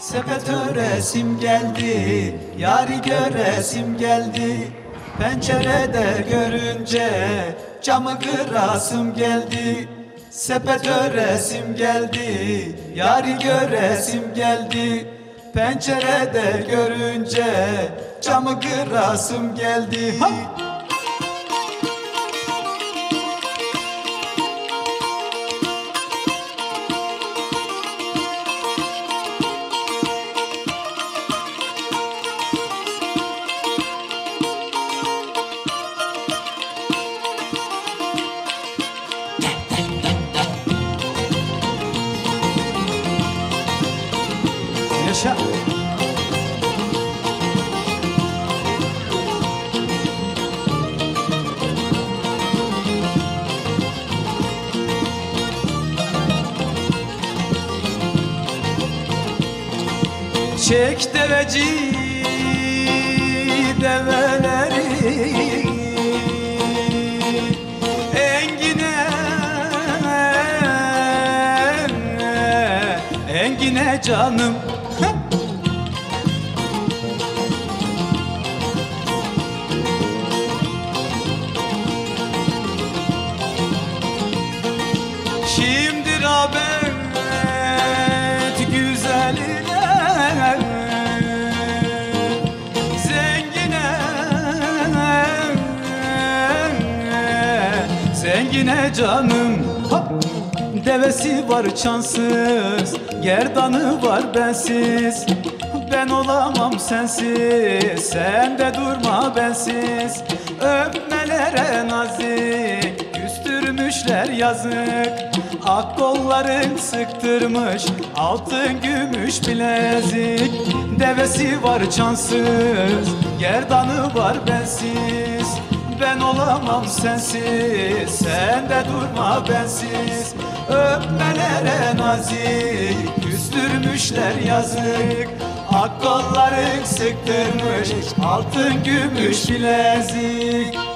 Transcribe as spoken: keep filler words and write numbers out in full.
Sepet öresim geldi, yari göresim geldi. Pencerede görünce camı kırasım geldi. Sepet öresim geldi, yari göresim geldi. Pencerede görünce camı kırasım geldi. Ha! Yaşa. Çek deveci develeri engine engine canım. Şimdi rağbet güzeline zengine zengine canım. Ha! Devesi var çansız, gerdanı var bensiz. Ben olamam sensiz, sen de durma bensiz. Öpmelere nazik, küstürmüşler yazık. Ak kolların sıktırmış, altın gümüş bilezik. Devesi var çansız, gerdanı var bensiz. Ben olamam sensiz, sen de durma bensiz. Öpmelere nazik, küstürmüşler yazık. Ak kolların sıktırmış, altın gümüş bilezik.